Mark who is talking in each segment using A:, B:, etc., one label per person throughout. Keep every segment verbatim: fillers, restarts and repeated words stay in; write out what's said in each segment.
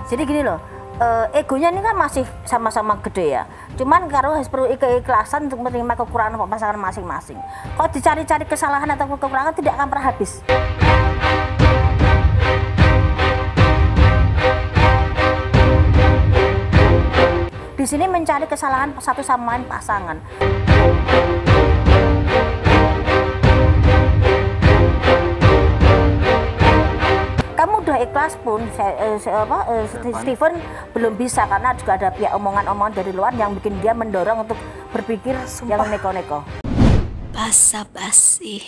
A: Jadi gini loh, uh, egonya ini kan masih sama-sama gede ya. Cuman kalau harus perlu keikhlasan untuk menerima kekurangan pasangan masing-masing. Kalau dicari-cari kesalahan atau kekurangan tidak akan pernah habis. Di sini mencari kesalahan satu sama lain pasangan. Kamu udah ikhlas pun, saya, eh, apa, eh, Stephen belum bisa karena juga ada pihak omongan-omongan dari luar yang bikin dia mendorong untuk berpikir Sumpah. yang neko-neko.
B: Basa-basi.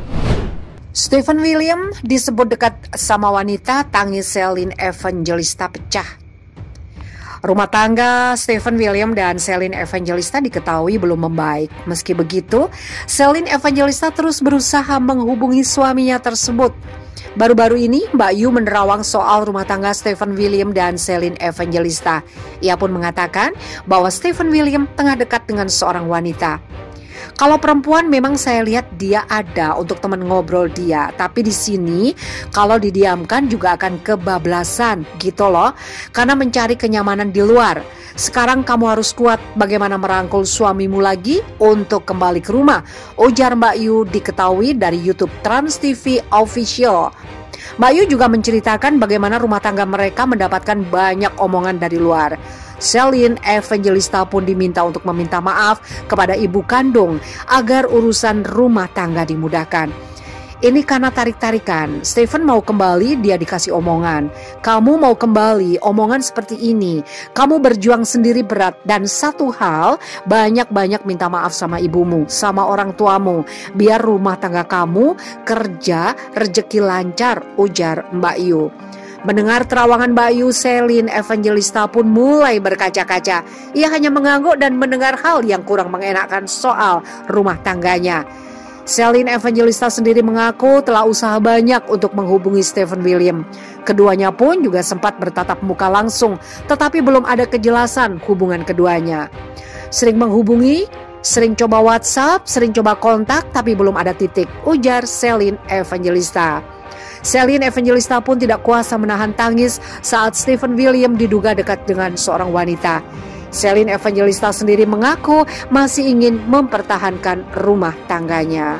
C: Stephen William disebut dekat sama wanita, tangis Celine Evangelista pecah. Rumah tangga Stephen William dan Celine Evangelista diketahui belum membaik. Meski begitu, Celine Evangelista terus berusaha menghubungi suaminya tersebut. Baru-baru ini, Mbak Yu menerawang soal rumah tangga Stephen William dan Celine Evangelista. Ia pun mengatakan bahwa Stephen William tengah dekat dengan seorang wanita. Kalau perempuan memang saya lihat dia ada untuk teman ngobrol dia, tapi di sini kalau didiamkan juga akan kebablasan gitu loh, karena mencari kenyamanan di luar. Sekarang kamu harus kuat bagaimana merangkul suamimu lagi untuk kembali ke rumah, ujar Mbak Yu diketahui dari YouTube Trans T V Official. Mbak Yu juga menceritakan bagaimana rumah tangga mereka mendapatkan banyak omongan dari luar. Celine Evangelista pun diminta untuk meminta maaf kepada ibu kandung agar urusan rumah tangga dimudahkan. Ini karena tarik-tarikan. Stephen mau kembali, dia dikasih omongan. Kamu mau kembali, omongan seperti ini. Kamu berjuang sendiri berat. Dan satu hal, banyak-banyak minta maaf sama ibumu, sama orang tuamu. Biar rumah tangga kamu kerja, rezeki lancar, ujar Mbak Yu. Mendengar terawangan Mbak Yu, Celine Evangelista pun mulai berkaca-kaca. Ia hanya mengangguk dan mendengar hal yang kurang mengenakan soal rumah tangganya. Celine Evangelista sendiri mengaku telah usaha banyak untuk menghubungi Stephen William. Keduanya pun juga sempat bertatap muka langsung, tetapi belum ada kejelasan hubungan keduanya. Sering menghubungi, sering coba WhatsApp, sering coba kontak, tapi belum ada titik, ujar Celine Evangelista. Celine Evangelista pun tidak kuasa menahan tangis saat Stephen William diduga dekat dengan seorang wanita. Celine Evangelista sendiri mengaku masih ingin mempertahankan rumah tangganya.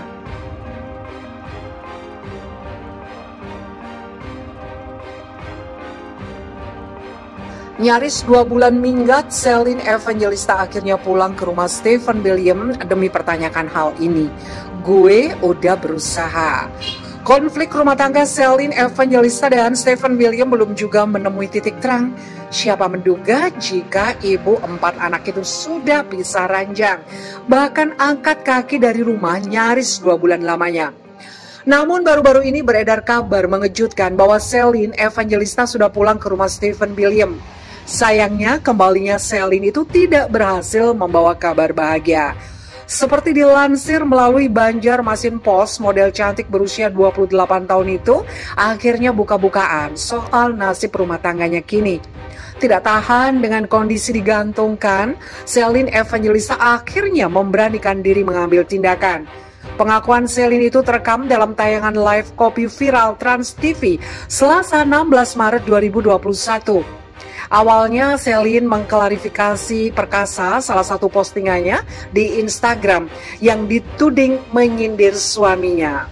C: Nyaris dua bulan minggat, Celine Evangelista akhirnya pulang ke rumah Stephen William demi pertanyakan hal ini. Gue udah berusaha. Konflik rumah tangga Celine Evangelista dan Stephen William belum juga menemui titik terang. Siapa menduga jika ibu empat anak itu sudah bisa ranjang, bahkan angkat kaki dari rumah nyaris dua bulan lamanya. Namun baru-baru ini beredar kabar mengejutkan bahwa Celine Evangelista sudah pulang ke rumah Stephen William. Sayangnya kembalinya Celine itu tidak berhasil membawa kabar bahagia. Seperti dilansir melalui Banjarmasin Post, model cantik berusia dua puluh delapan tahun itu akhirnya buka-bukaan soal nasib rumah tangganya kini. Tidak tahan dengan kondisi digantungkan, Celine Evangelista akhirnya memberanikan diri mengambil tindakan. Pengakuan Celine itu terekam dalam tayangan live kopi viral Trans T V Selasa enam belas Maret dua ribu dua puluh satu. Awalnya Celine mengklarifikasi perkasa salah satu postingannya di Instagram yang dituding menyindir suaminya.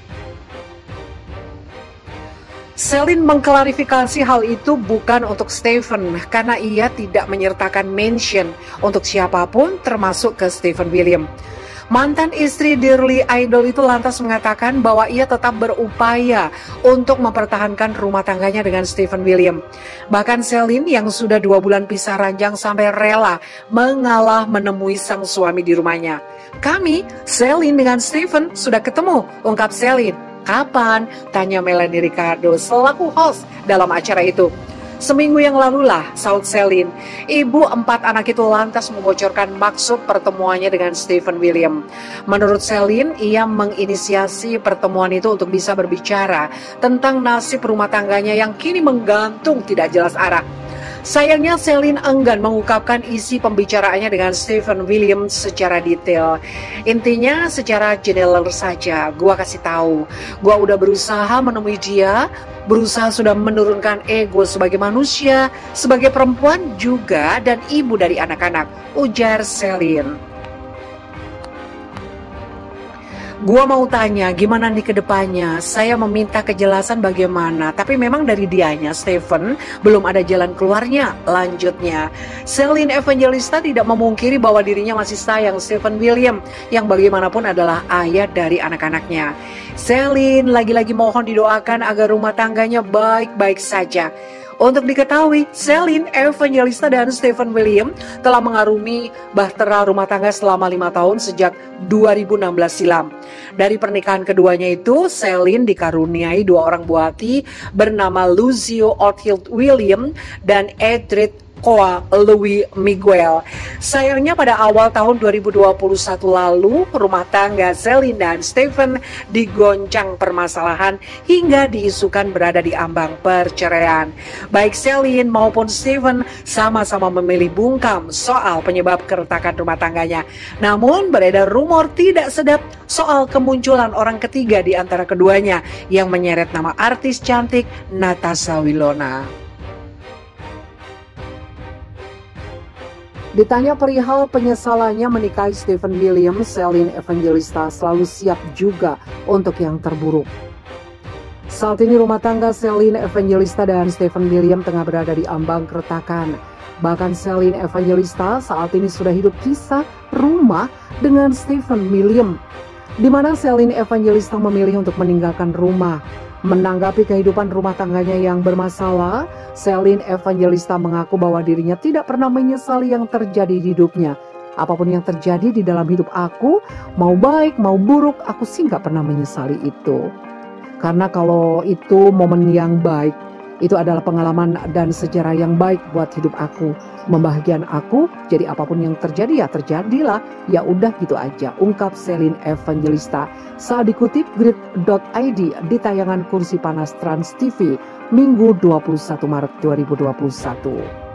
C: Celine mengklarifikasi hal itu bukan untuk Stephen karena ia tidak menyertakan mention untuk siapapun termasuk ke Stephen William. Mantan istri Dearly Idol itu lantas mengatakan bahwa ia tetap berupaya untuk mempertahankan rumah tangganya dengan Stephen William. Bahkan Celine yang sudah dua bulan pisah ranjang sampai rela mengalah menemui sang suami di rumahnya. Kami, Celine dengan Stephen sudah ketemu, ungkap Celine. Kapan? Tanya Melanie Ricardo selaku host dalam acara itu. Seminggu yang lalu lah, saud Celine. Ibu empat anak itu lantas membocorkan maksud pertemuannya dengan Stephen William. Menurut Celine, ia menginisiasi pertemuan itu untuk bisa berbicara tentang nasib rumah tangganya yang kini menggantung tidak jelas arah. Sayangnya Celine enggan mengungkapkan isi pembicaraannya dengan Stephen William secara detail. Intinya secara general saja, gua kasih tahu, gua udah berusaha menemui dia, berusaha sudah menurunkan ego sebagai manusia, sebagai perempuan juga, dan ibu dari anak-anak, ujar Celine. Gua mau tanya gimana nih ke depannya, saya meminta kejelasan bagaimana, tapi memang dari dianya, Stephen, belum ada jalan keluarnya. Lanjutnya, Celine Evangelista tidak memungkiri bahwa dirinya masih sayang Stephen William, yang bagaimanapun adalah ayah dari anak-anaknya. Celine lagi-lagi mohon didoakan agar rumah tangganya baik-baik saja. Untuk diketahui, Celine Evangelista dan Stephen William telah mengarungi bahtera rumah tangga selama lima tahun sejak dua ribu enam belas silam. Dari pernikahan keduanya itu, Celine dikaruniai dua orang buah hati bernama Lucio Othil William dan Edith Koa Louis Miguel. Sayangnya pada awal tahun dua ribu dua puluh satu lalu, rumah tangga Celine dan Stephen digoncang permasalahan hingga diisukan berada di ambang perceraian. Baik Celine maupun Stephen sama-sama memilih bungkam soal penyebab keretakan rumah tangganya. Namun beredar rumor tidak sedap soal kemunculan orang ketiga di antara keduanya yang menyeret nama artis cantik Natasha Wilona. Ditanya perihal penyesalannya menikahi Stephen William, Celine Evangelista selalu siap juga untuk yang terburuk. Saat ini rumah tangga Celine Evangelista dan Stephen William tengah berada di ambang keretakan. Bahkan Celine Evangelista saat ini sudah hidup kisah rumah dengan Stephen William, di mana Celine Evangelista memilih untuk meninggalkan rumah. Menanggapi kehidupan rumah tangganya yang bermasalah, Celine Evangelista mengaku bahwa dirinya tidak pernah menyesali yang terjadi di hidupnya. Apapun yang terjadi di dalam hidup aku, mau baik mau buruk, aku sih nggak pernah menyesali itu. Karena kalau itu momen yang baik, itu adalah pengalaman dan sejarah yang baik buat hidup aku, membahagiakan aku. Jadi apapun yang terjadi ya terjadilah, ya udah gitu aja, ungkap Celine Evangelista saat dikutip grid dot i d di tayangan Kursi Panas Trans T V Minggu dua puluh satu Maret dua ribu dua puluh satu.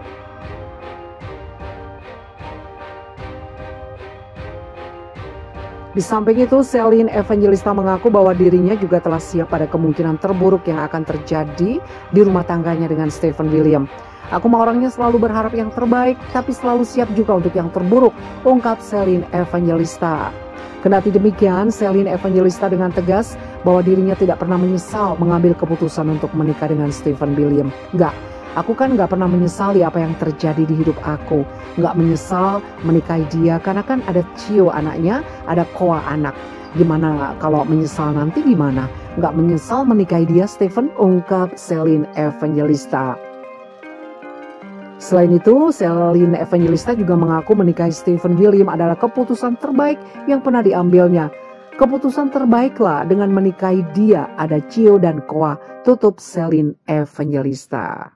C: Di samping itu, Celine Evangelista mengaku bahwa dirinya juga telah siap pada kemungkinan terburuk yang akan terjadi di rumah tangganya dengan Stephen William. Aku mah orangnya selalu berharap yang terbaik, tapi selalu siap juga untuk yang terburuk, ungkap Celine Evangelista. Kendati demikian, Celine Evangelista dengan tegas bahwa dirinya tidak pernah menyesal mengambil keputusan untuk menikah dengan Stephen William. Enggak. Aku kan gak pernah menyesali apa yang terjadi di hidup aku. Gak menyesal menikahi dia karena kan ada Cio anaknya, ada Koa anak. Gimana kalau menyesal nanti gimana? Gak menyesal menikahi dia Stephen, ungkap Celine Evangelista. Selain itu, Celine Evangelista juga mengaku menikahi Stephen William adalah keputusan terbaik yang pernah diambilnya. Keputusan terbaiklah dengan menikahi dia, ada Cio dan Koa, tutup Celine Evangelista.